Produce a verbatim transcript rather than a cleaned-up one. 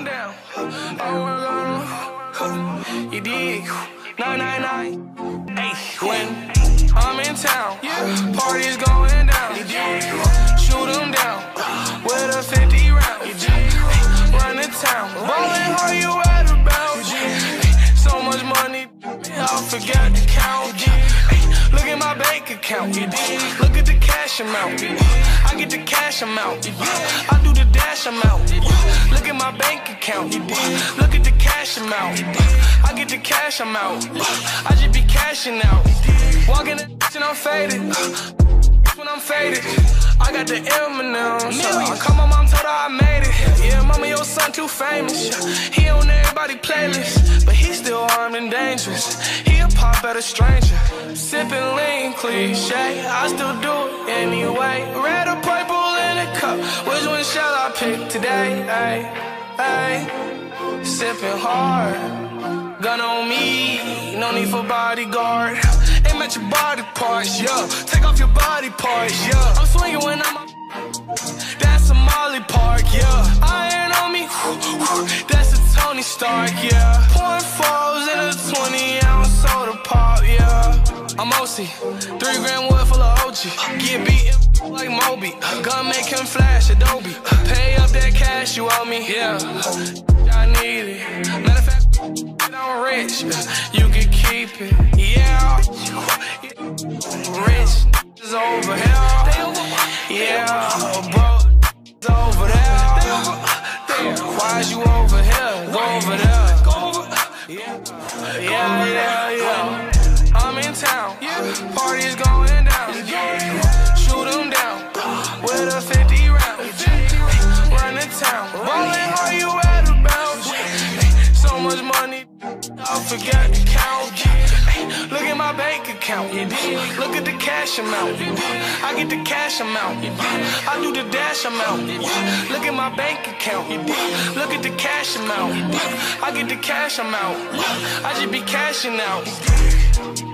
down. Oh, we're gonna, you dig? nine nine nine. Hey, when I'm in town, parties going down. You dig? Shoot them down with a fifty round. You dig? Run the town, ballin' hard, you at about. So much money, I forgot to count. Look at my bank account. Look at the cash amount. I get the cash amount. I do the dash amount. Look at my bank account. Look at the cash amount. I get the cash amount. I just be cashing out. Walking in and I'm faded. When I'm faded, I got the M and M's. I call my mom, told her I made it. Yeah, mama, your son too famous. He on everybody playlist, but he still armed and dangerous. He a pop at a stranger, sipping lean, cliche. I still do it anyway. Red or purple in a cup, which one shall I pick today? Ay, ay, sipping hard, gun on me, no need for bodyguard. Aim at your body parts, yeah. Take off your body parts, yeah. I'm swinging when I'm that's a Molly Park, yeah. Iron on me, that's a Tony Stark, yeah. Pouring falls in a twenty ounce soda pop, yeah. I'm O C, three grand wood full of O G. Get beat like Moby, gun make him flash Adobe. Pay up that cash you owe me, yeah. I need it. Matter of fact, I'm rich, you can keep it, yeah. Rich is over here, yeah. Bro, is over there. Why is you over here? Go over there. Yeah, yeah, yeah, yeah. I'm in town, parties going down. Shoot them down with a fifty round. Run the town, ballin' hard, you at about. So much money, I forgot to count. Look at my bank account. Look at the cash amount. I get the cash amount. I do the dash amount. Look at my bank account. Look at the cash amount. I get the cash amount. I just be cashing out.